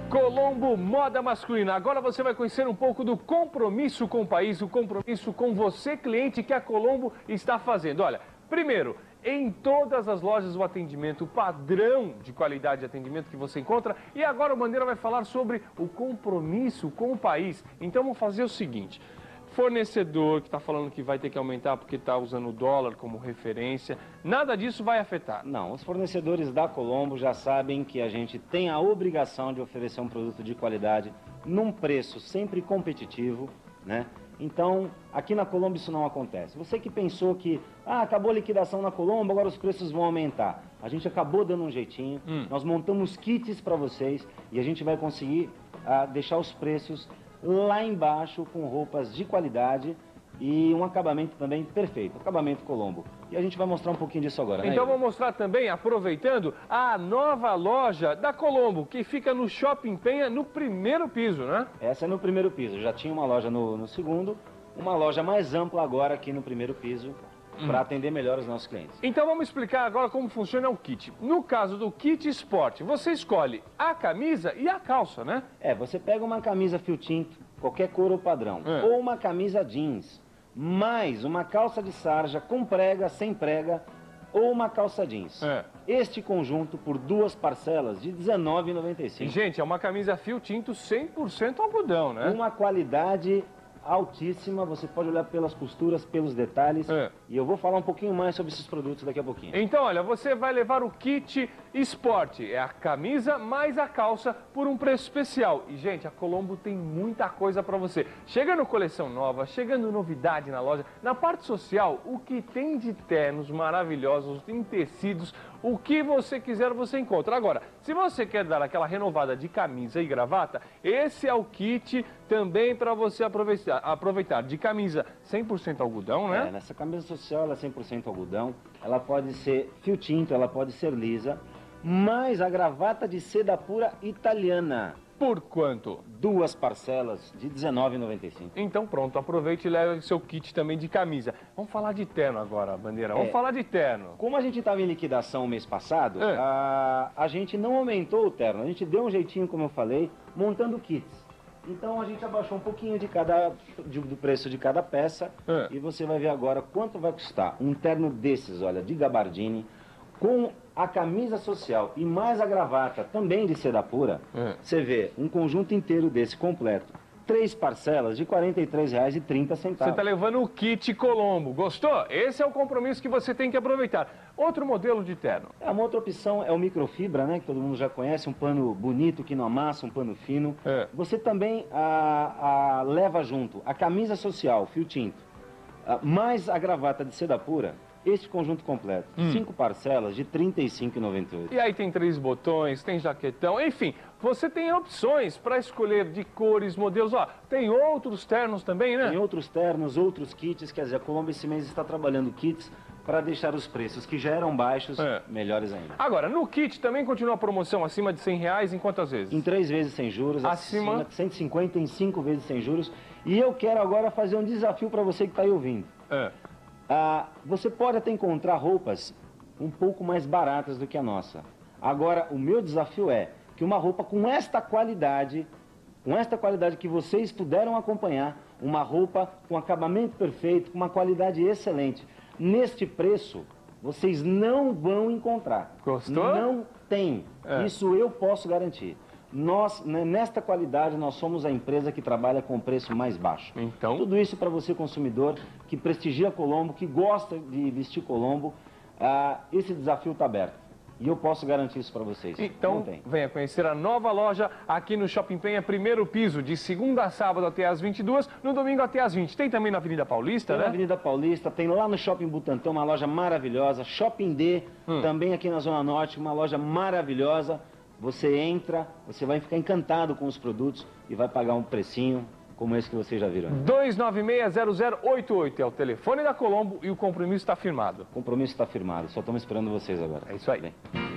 Colombo Moda Masculina. Agora você vai conhecer um pouco do compromisso com o país, o compromisso com você, cliente, que a Colombo está fazendo. Olha, primeiro, em todas as lojas o atendimento, o padrão de qualidade de atendimento que você encontra. E agora o Bandeira vai falar sobre o compromisso com o país. Então vamos fazer o seguinte: fornecedor que está falando que vai ter que aumentar porque está usando o dólar como referência, nada disso vai afetar? Não, os fornecedores da Colombo já sabem que a gente tem a obrigação de oferecer um produto de qualidade num preço sempre competitivo, né? Então, aqui na Colombo isso não acontece. Você que pensou que, acabou a liquidação na Colombo, agora os preços vão aumentar. A gente acabou dando um jeitinho, nós montamos kits para vocês e a gente vai conseguir deixar os preços lá embaixo com roupas de qualidade e um acabamento também perfeito, acabamento Colombo. E a gente vai mostrar um pouquinho disso agora, né? Então vou mostrar também, aproveitando, a nova loja da Colombo, que fica no Shopping Penha, no primeiro piso, né? Essa é no primeiro piso, já tinha uma loja no segundo, uma loja mais ampla agora aqui no primeiro piso, para atender melhor os nossos clientes. Então vamos explicar agora como funciona o kit. No caso do kit esporte, você escolhe a camisa e a calça, né? Você pega uma camisa fio tinto, qualquer cor ou padrão, ou uma camisa jeans, mais uma calça de sarja com prega, sem prega, ou uma calça jeans. Este conjunto por 2 parcelas de R$19,95. Gente, é uma camisa fio tinto 100% algodão, né? Uma qualidade altíssima, você pode olhar pelas costuras, pelos detalhes, e eu vou falar um pouquinho mais sobre esses produtos daqui a pouquinho. Então, olha, você vai levar o kit esporte, é a camisa mais a calça por um preço especial. E, gente, a Colombo tem muita coisa para você. Chegando coleção nova, chegando novidade na loja, na parte social, o que tem de ternos maravilhosos, tem tecidos, o que você quiser você encontra. Agora, se você quer dar aquela renovada de camisa e gravata, esse é o kit também para você aproveitar. De camisa 100% algodão, né? Nessa camisa social ela é 100% algodão, ela pode ser fio tinto, ela pode ser lisa, mas a gravata de seda pura italiana. Por quanto? 2 parcelas de R$19,95. Então pronto, aproveite e leve seu kit também de camisa. Vamos falar de terno agora, Bandeira. Vamos falar de terno. Como a gente estava em liquidação mês passado, a gente não aumentou o terno. A gente deu um jeitinho, como eu falei, montando kits. Então a gente abaixou um pouquinho do preço de cada peça. E você vai ver agora quanto vai custar um terno desses, olha, de gabardine, com a camisa social e mais a gravata também de seda pura. Você vê um conjunto inteiro desse completo. 3 parcelas de R$43,30. Você está levando o kit Colombo. Gostou? Esse é o compromisso que você tem que aproveitar. Outro modelo de terno. Uma outra opção é o microfibra, né? Que todo mundo já conhece, um pano bonito que não amassa, um pano fino. Você também leva junto a camisa social, fio tinto, mais a gravata de seda pura. Este conjunto completo, 5 parcelas de R$35,98. E aí tem 3 botões, tem jaquetão, enfim, você tem opções para escolher de cores, modelos. Tem outros ternos também, né? Tem outros ternos, outros kits, quer dizer, a Colombo esse mês está trabalhando kits para deixar os preços que já eram baixos, melhores ainda. Agora, no kit também continua a promoção acima de R$100 em quantas vezes? Em 3 vezes sem juros, acima de 150 em 5 vezes sem juros. E eu quero agora fazer um desafio para você que está aí ouvindo. Você pode até encontrar roupas um pouco mais baratas do que a nossa. Agora, o meu desafio é que uma roupa com esta qualidade que vocês puderam acompanhar, uma roupa com acabamento perfeito, com uma qualidade excelente, neste preço, vocês não vão encontrar. Gostou? Não tem. Isso eu posso garantir. Nós, nesta qualidade, nós somos a empresa que trabalha com o preço mais baixo. Então, tudo isso para você, consumidor, que prestigia Colombo, que gosta de vestir Colombo, esse desafio está aberto. E eu posso garantir isso para vocês. Então, venha conhecer a nova loja aqui no Shopping Penha, primeiro piso, de segunda a sábado até às 22, no domingo até às 20. Tem também na Avenida Paulista, né? Na Avenida Paulista, tem lá no Shopping Butantã uma loja maravilhosa, Shopping D, também aqui na Zona Norte, uma loja maravilhosa. Você entra, você vai ficar encantado com os produtos e vai pagar um precinho como esse que vocês já viram. 296-0088 é o telefone da Colombo e o compromisso está firmado. O compromisso está firmado, só estamos esperando vocês agora. É isso aí. Bem.